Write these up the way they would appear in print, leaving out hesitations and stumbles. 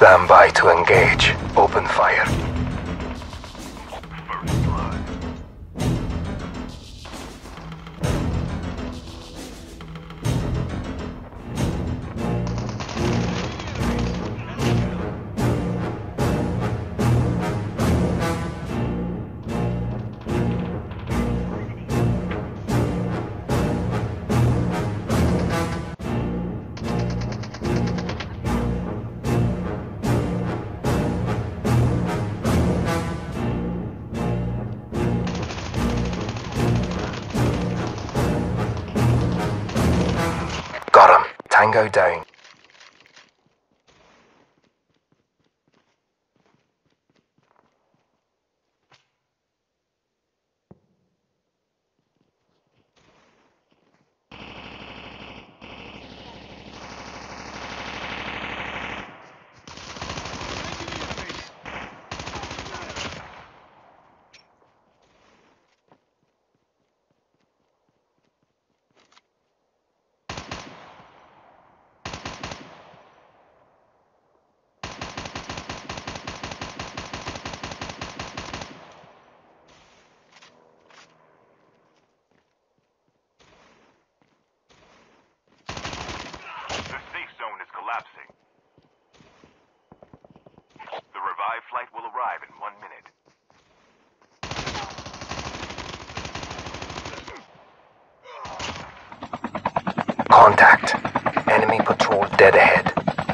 Stand by to engage. Open fire. First blood. Got him. Tango down. The safe zone is collapsing. The revived flight will arrive in 1 minute. Contact. Enemy patrol dead ahead.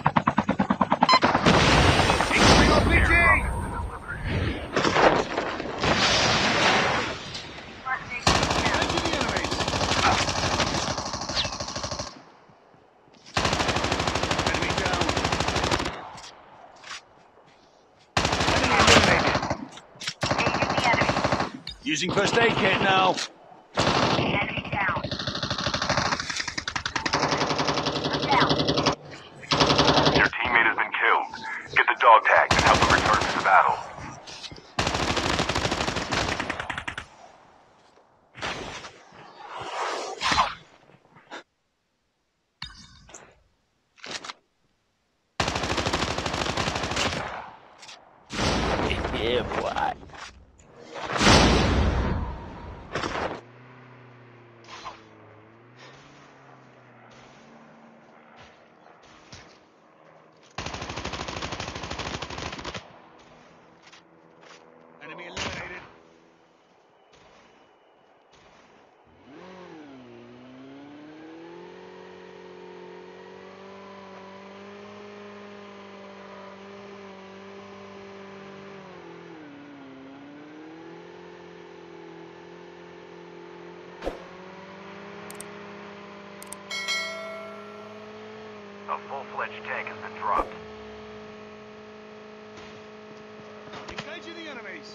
Using first aid kit now. Enemy down. I'm down. Your teammate has been killed. Get the dog tags and help them return to the battle. Yeah, boy. Enemy eliminated. A full-fledged tank has been dropped. Engaging the enemies.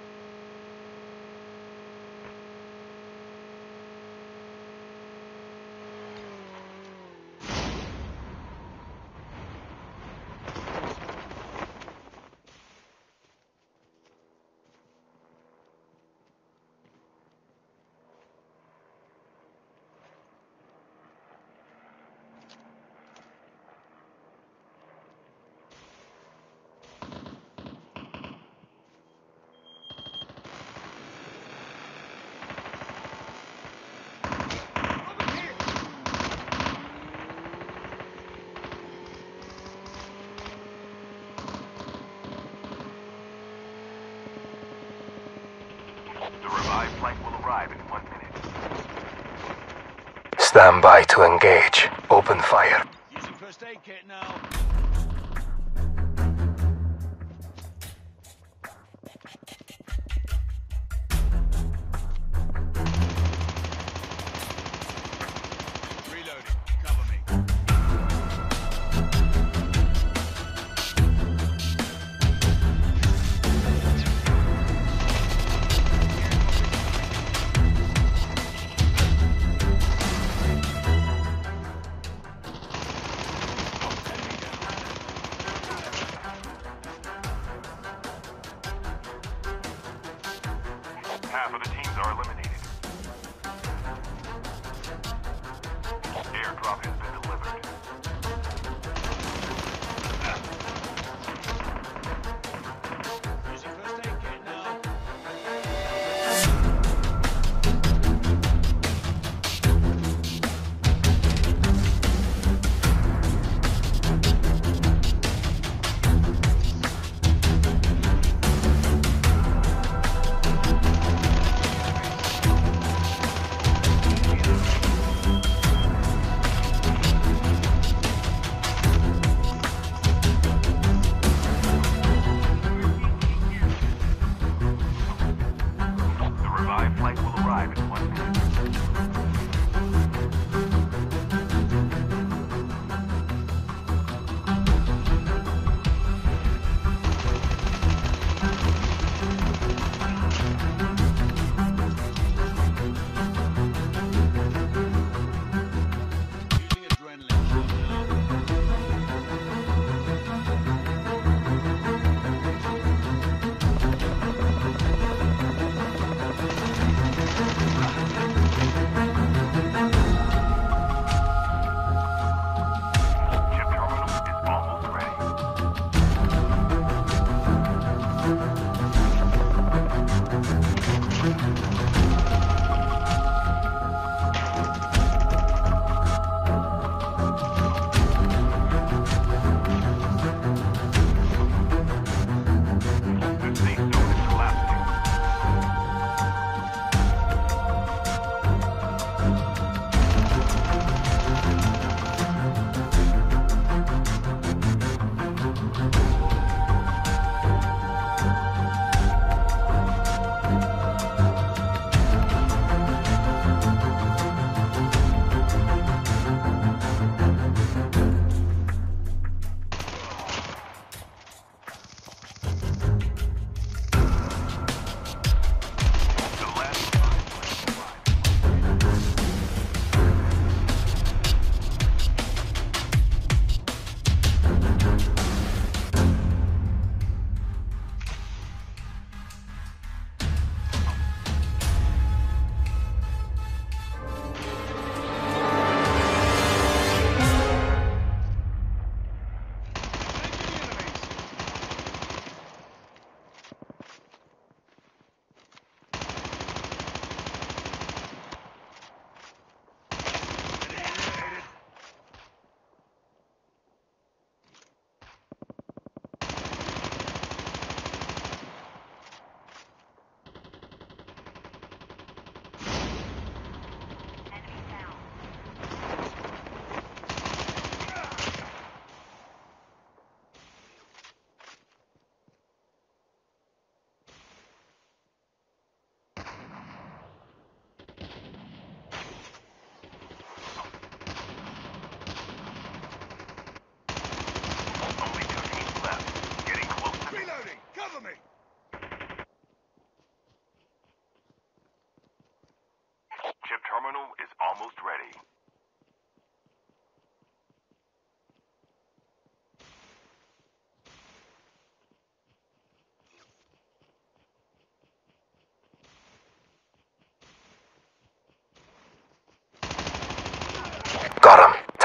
The revived flight will arrive in 1 minute. Stand by to engage. Open fire. Using first aid kit now. Reloading. Cover me. Half of the teams are eliminated. Airdrop has been delivered.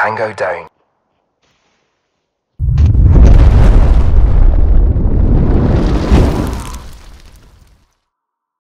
Tango down.